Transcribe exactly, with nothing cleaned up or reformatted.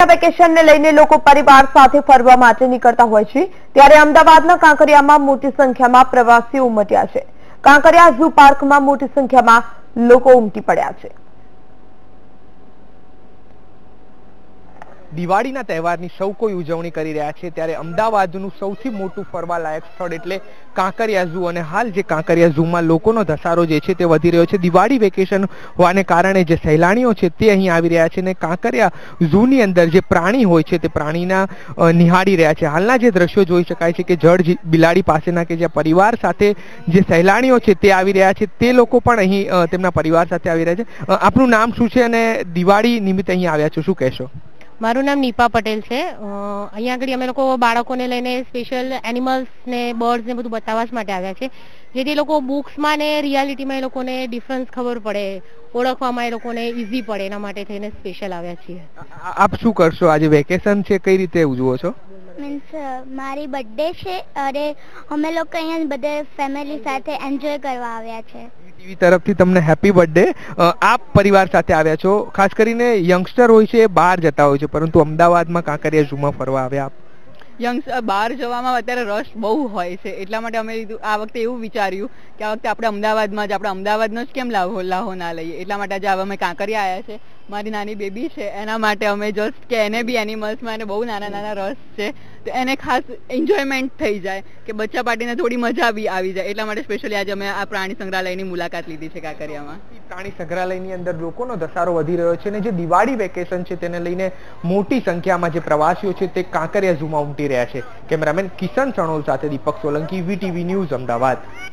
ઉમટતા વેકેશનને લઈને લોકો પરિવાર સાથે ફરવા માટે નીકળતા હોય છે, ત્યારે અમદાવાદના કાંકરિયામાં મોટી સંખ્યામાં પ્રવાસીઓ ઉમટ્યા છે। કાંકરિયા ઝૂ પાર્કમાં મોટી સંખ્યામાં લોકો ઉમટી પડ્યા છે। દિવાળીના તહેવારની સૌ કોઈ ઉજવણી કરી રહ્યા છે, ત્યારે અમદાવાદનું સૌથી મોટું ફરવાલાયક સ્થળ એટલે કાંકરિયા ઝૂ અને હાલ જે કાંકરિયા ઝૂમાં લોકોનો ધસારો જે છે તે વધી રહ્યો છે। દિવાળી વેકેશન હોવાને કારણે જે સહેલાણીઓ છે તે અહીં આવી રહ્યા છે અને કાંકરિયા ઝૂની અંદર જે પ્રાણી હોય છે તે પ્રાણીના નિહાળી રહ્યા છે। હાલના જે દ્રશ્યો જોઈ શકાય છે કે જળ બિલાડી પાસેના કે જ્યાં પરિવાર સાથે જે સહેલાણીઓ છે તે આવી રહ્યા છે, તે લોકો પણ અહીં તેમના પરિવાર સાથે આવી રહ્યા છે। આપનું નામ શું છે અને દિવાળી નિમિત્તે અહીં આવ્યા છો, શું કહેશો? મારું નામ નીપા પટેલ છે। અહીંયા આગળ અમે લોકો બાળકોને લઈને સ્પેશિયલ એનિમલ્સ ને બર્ડ્સ ને બધું બતાવવા જ માટે આવ્યા છે, જેથી લોકો બુક્સમાં ને રિયાલિટીમાં એ લોકોને ડિફરન્સ ખબર પડે, ઓળખવામાં એ લોકોને ઇઝી પડે, એના માટે થઈને સ્પેશિયલ આવ્યા છીએ। આપ શું કરશો? આજે વેકેશન છે, કઈ રીતે ઉજવો છો? મીન્સ મારી બર્થડે છે અને અમે લોકો અહીંયા બધે ફેમિલી સાથે એન્જોય કરવા આવ્યા છે। ટીવી તરફથી તમને હેપી બર્થડે। આપ પરિવાર સાથે આવ્યા છો, ખાસ કરીને યંગસ્ટર હોય છે એ બહાર જતા હોય છે, પરંતુ અમદાવાદમાં કાંકરિયા ઝૂમાં ફરવા આવ્યા આપ? યંગસ્ટર બહાર જવામાં અત્યારે રશ બહુ હોય છે, એટલા માટે અમે આ વખતે એવું વિચાર્યું કે આ વખતે આપણે અમદાવાદમાં જ આપણે અમદાવાદનો જ કેમ લાહો લાહો ના લઈએ, એટલા માટે આજે અમે કાંકરિયા આવ્યા છે। મારી નાની બેબી છે એના માટે અમે જસ્ટ કે એને બી એનિમલ્સમાં એને બહુ નાના નાના રસ છે, તો એને ખાસ એન્જોયમેન્ટ થઈ જાય કે બચ્ચા પાર્ટીને થોડી મજા બી આવી જાય, એટલા માટે સ્પેશિયલી આજે અમે આ પ્રાણી સંગ્રહાલયની મુલાકાત લીધી છે કાંકરિયામાં। પ્રાણી સંગ્રહાલયની અંદર લોકોનો ધસારો વધી રહ્યો છે અને જે દિવાળી વેકેશન છે તેને લઈને મોટી સંખ્યામાં જે પ્રવાસીઓ છે તે કાંકરિયા ઝૂમાં ઉમટી રહ્યા છે। કેમેરામેન કિશન સણોલ સાથે દીપક સોલંકી, વીટીવી ન્યૂઝ, અમદાવાદ।